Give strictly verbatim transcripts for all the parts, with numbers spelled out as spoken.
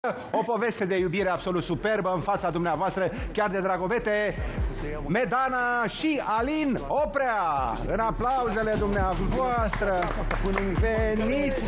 O poveste de iubire absolut superbă în fața dumneavoastră, chiar de dragobete, Medana și Alin Oprea. În aplauzele dumneavoastră, veniți!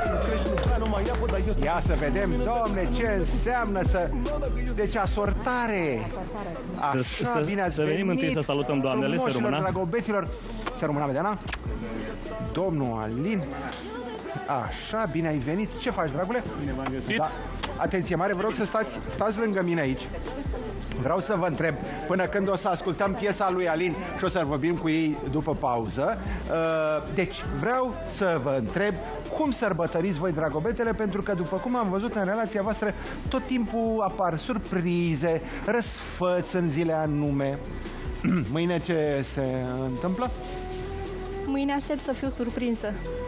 Ia să vedem, Doamne, ce înseamnă să... Deci asortare. Așa, să, bine ați să venim venit, întâi să salutăm doamnele, să rămână. Dragobeților. Să rămână, Medana. Domnul Alin. Așa, bine ai venit. Ce faci, dragule? Bine v-am găsit. Da. Atenție mare, vă rog să stați, stați lângă mine aici. Vreau să vă întreb, până când o să ascultăm piesa lui Alin și o să vorbim cu ei după pauză. Deci, vreau să vă întreb cum sărbătoriți voi dragobetele, pentru că, după cum am văzut în relația voastră, tot timpul apar surprize, răsfăți în zile anume. Mâine ce se întâmplă? Mâine aștept să fiu surprinsă.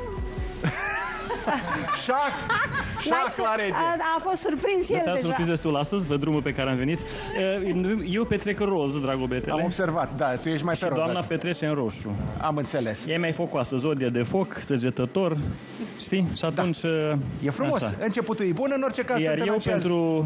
Șah! Șah la rege! A, a fost surprins el Te-am deja. surprins destul astăzi pe drumul pe care am venit. Eu petrec roz, dragobetele. Am observat, da, tu ești mai și pe roz. doamna petrece în roșu. Am înțeles. E mai focoasă, zodie de foc, săgetător, știi? Și atunci... Da. E frumos, așa. Începutul e bun, în orice caz. Iar eu aceeași... pentru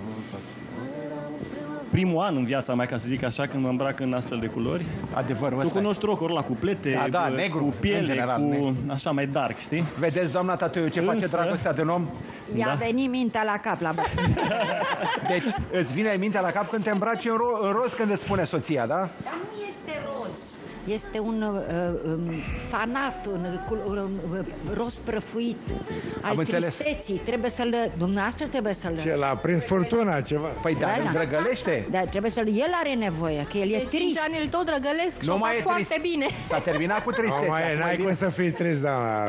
primul an în viața mea, ca să zic așa, când mă îmbrac în astfel de culori. Adevărul Tu ăsta. cunoști rocuri la cu plete, Da, da, negru, cu în piele, general, cu negru. așa mai dark, știi? Vedeți, doamna Tatoiu, ce Însă- face dragostea de un om? I-a Da. venit mintea la cap la bătrân. Deci îți vine mintea la cap când te îmbraci în, ro în roz, când îți spune soția, da? Dar nu este roz. Este un uh, um, fanat, un, un, un roz prăfuit al Am înțeles. tristeții. Trebuie să-l... Dumneavoastră trebuie să-l... Ce, l-a prins furtuna, ceva? Păi da, îl drăgălește. Da, trebuie să-l... El are nevoie, că el e De cinci trist. ani îl tot drăgălesc și Nu o mai fac e foarte trist. bine. S-a terminat cu Nu tristețea. mai e, n-ai cum să fii trist, doamna.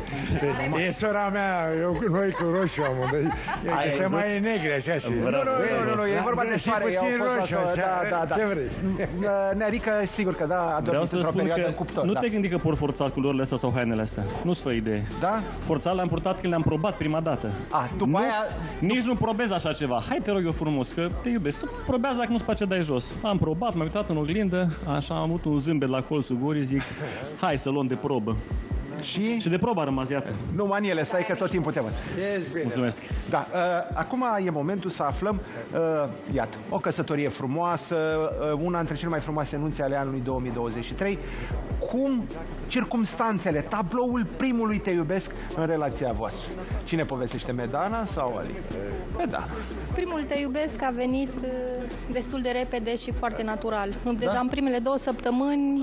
E sora mea, eu cu noi cu roșu amândoi. E Ai că suntem văzut? mai negri, așa și... Nu, nu, nu, nu, nu, e vorba de și soare. Eu puțin am fost roșu, la soare, așa, da, da, da. ce vrei? Nerică, sigur că da, a Vreau dormit să într-o spun perioadă că în cuptor. nu da. te gândi că por forțat culorile astea sau hainele astea. Nu-ți fă idee. Da? Forțat le-am purtat când le-am probat prima dată. A, după Nu, aia... nici nu probez așa ceva. Hai, te rog eu frumos, că te iubesc. Tu probează, dacă nu-ți place, dai jos. Am probat, m-am uitat în oglindă, așa am avut un zâmbet la colțul gurii, zic, hai să luăm de probă. Și? Și de probă a rămas, iată. Nu, maniele, stai că tot timpul te văd. Ești bine. Mulțumesc. Da, uh, acum e momentul să aflăm, uh, iată, o căsătorie frumoasă, uh, una dintre cele mai frumoase anunțe ale anului două mii douăzeci și trei. Cum circumstanțele, tabloul primului Te iubesc în relația voastră? Cine povestește, Medana sau Alin? Medana. Primul Te iubesc a venit uh, destul de repede și foarte natural. Deja în primele două săptămâni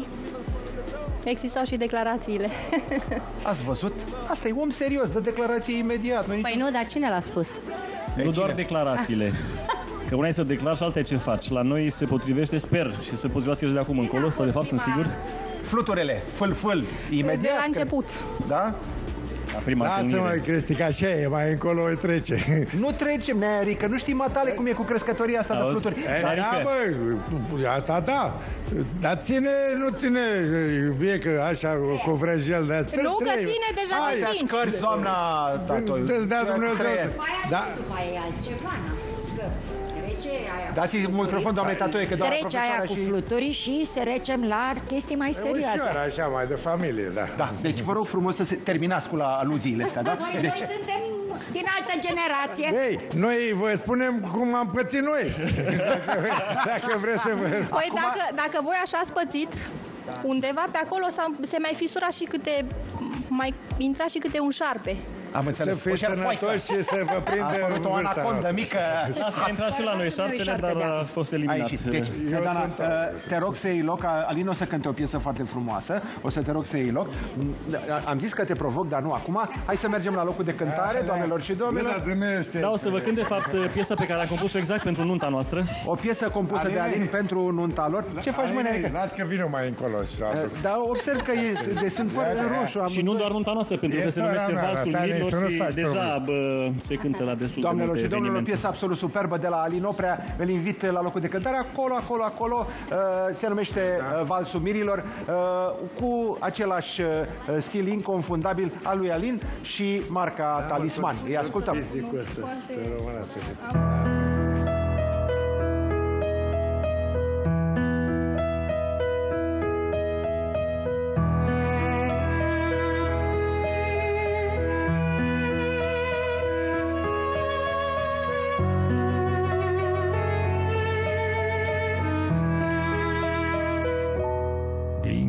existau și declarațiile. Ați văzut? Asta e om serios, dă declarație imediat. Păi nu, dar cine l-a spus? Nu doar declarațiile. Că una e să declar și alta e ce faci. La noi se potrivește, sper, și se potrivească și de acum încolo, sau de fapt sunt sigur. Fluturele, fâl-fâl, imediat. De la că- început. Da? La prima Lasă-mă, întâlnire. Cristica, așa e, mai încolo îi trece. Nu trecem, Nerică, nu știi, matale, cum e cu crescătoria asta de Auzi? fluturi. E, Dar da, adică- bă, asta da. Dar ține, nu ține, e că așa, cu vrăjel de astea. Nu, că ține deja de cinci. Cărți, doamna Tatoiu. Dă-ți dea Dumnezeu. Mai Da. da. După aia e altceva, n-am spus că trece aia. Dați-i microfon, doamne Tatoiu, că doamna Trece aia profesoară cu și... fluturi și să recem la chestii mai serioase. Ușor, așa, mai de familie, da. Da, deci vă rog frumos să se terminați cu la aluziile astea, da? Noi Deci, doi suntem din altă generație. Ei, noi vă spunem cum am pățit noi. Dacă, dacă vreți să vă... Păi dacă, dacă voi așa ați pățit, undeva pe acolo s-a- se mai fisura și câte... mai intra și câte un șarpe. am Să înțeles. fiți sănătoși și să vă A prindă apărut o vârsta anacondă noastră. mică. Asta a intrat și la noi șarpele, șarpe, dar da. a fost eliminat. Aici, deci, Eu Dana, sunt- te rog să iei loc. Alin o să cânte o piesă foarte frumoasă. O să te rog să iei loc. Am zis că te provoc, dar nu acum. Hai să mergem la locul de cântare, doamnelor și domnilor. Da, o să vă cânt de fapt piesa pe care am compus-o exact pentru nunta noastră. O piesă compusă de Alin. Alin pentru nunta lor. Ce faci, mâine? Hai, Lați că vină mai încolo și să Da, observ că e, de, sunt foarte roșu. Am Și nu doar nunta noastră, pentru E că se sora numește mea, Valsul Natale, Mirilor să nu-ți și faci deja bă, se cântă la destul de Doamnelor multe și domnilor, o evenimente. piesă absolut superbă de la Alin Oprea. Îl invit la locul de cântare. Acolo, acolo, acolo. Uh, se numește uh, Valsul Mirilor. Uh, cu același uh, stil inconfundabil al lui Alin și marca Talisman. Îi ascultăm. Fizicul ăsta, să rămână să fie.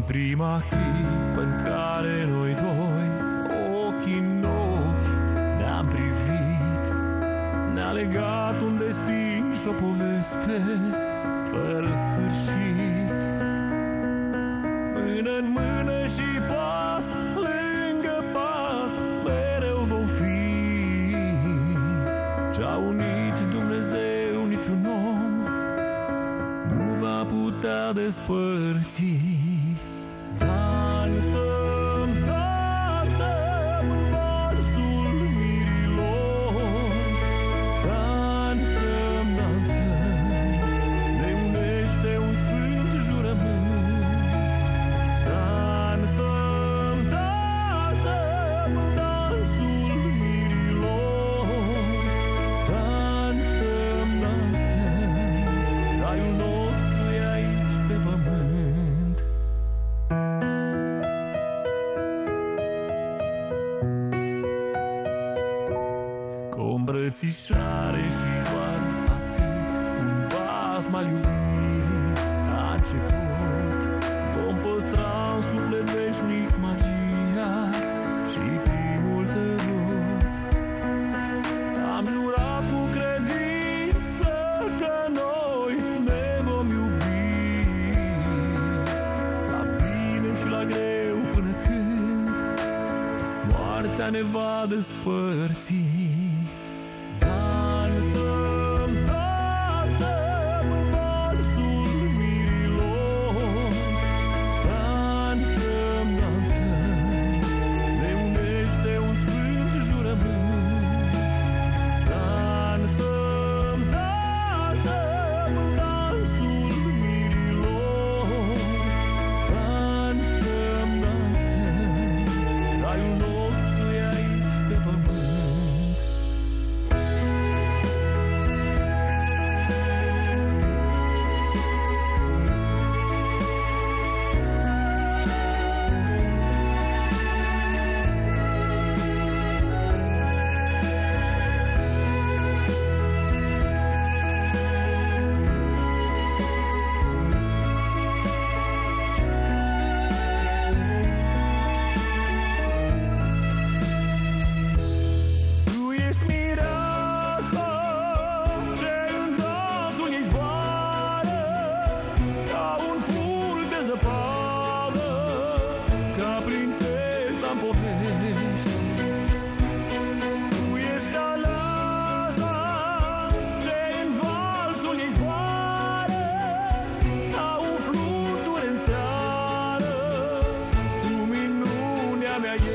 prima clipă în care noi doi, ochii în ochi, ne-am privit, ne-a legat un destin și o poveste fără sfârșit. Mână în mână și pas lângă pas, mereu vom fi. Ce-a unit Dumnezeu, niciun om nu va putea despărți. Dansăm, dansăm în valsul mirilor, dansăm, dansăm, ne unește un sfânt jurământ. Dansăm, dansăm în dansul mirilor, dansăm, dansăm, raiul nostru e aici pe pământ. Cu o îmbrățișare și doar atât, un basm al iubirii a început. Vom păstra în suflet veșnic magia și primul sărut. Am jurat cu credință că noi ne vom iubi, la bine și la greu, până când moartea ne va despărți. Dansăm, dansăm în valsul mirilor, dansăm, dansăm, ne unește un sfânt jurământ. Dansăm, dansăm în dansul mirilor, dansăm, dansăm, raiul nostru e aici pe pământ. Tu ești mireasa ce în dansul ei zboară, ca un fulg de zăpadă, ca prințesa-n povești. Tu ești aleasa ce în valsul ei zboară, ca un flutur în seară, tu minunea mea ești.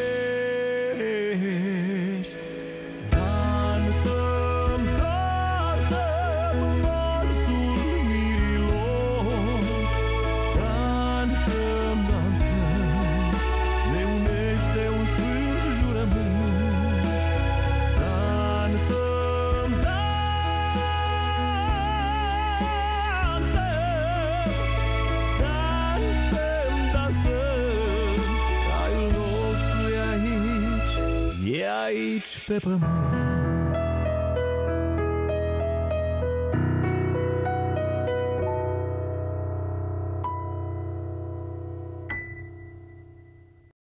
Dansăm, dansăm în valsul mirilor, dansăm, dansăm, ne unește un sfânt jurământ. Dansăm, dansăm, dansăm, dansăm, raiul nostru e aici, e aici pe pământ.